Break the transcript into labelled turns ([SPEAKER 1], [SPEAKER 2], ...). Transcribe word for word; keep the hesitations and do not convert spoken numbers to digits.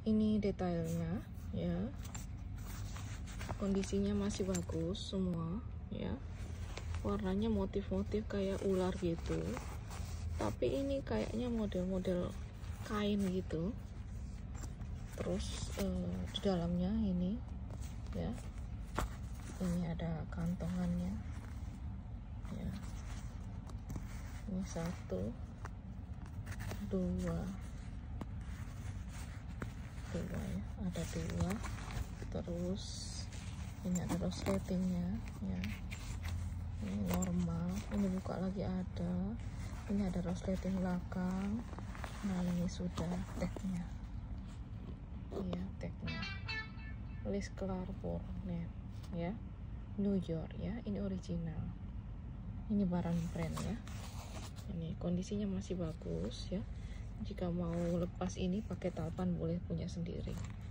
[SPEAKER 1] Ini detailnya ya, kondisinya masih bagus semua ya. Warnanya motif-motif kayak ular gitu, tapi ini kayaknya model-model kain gitu. Terus eh, di dalamnya ini ya, ini ada kantongannya ya. Ini satu, dua, dua ya, ada dua. Terus ini ada resletingnya ya, ini normal. Ini buka lagi ada, ini ada resleting belakang. Nah ini sudah tagnya ya, tagnya Lis Clarpur net ya, New York ya. Ini original, ini barang brand ya. Ini kondisinya masih bagus ya. Jika mau lepas ini pakai talpan boleh punya sendiri.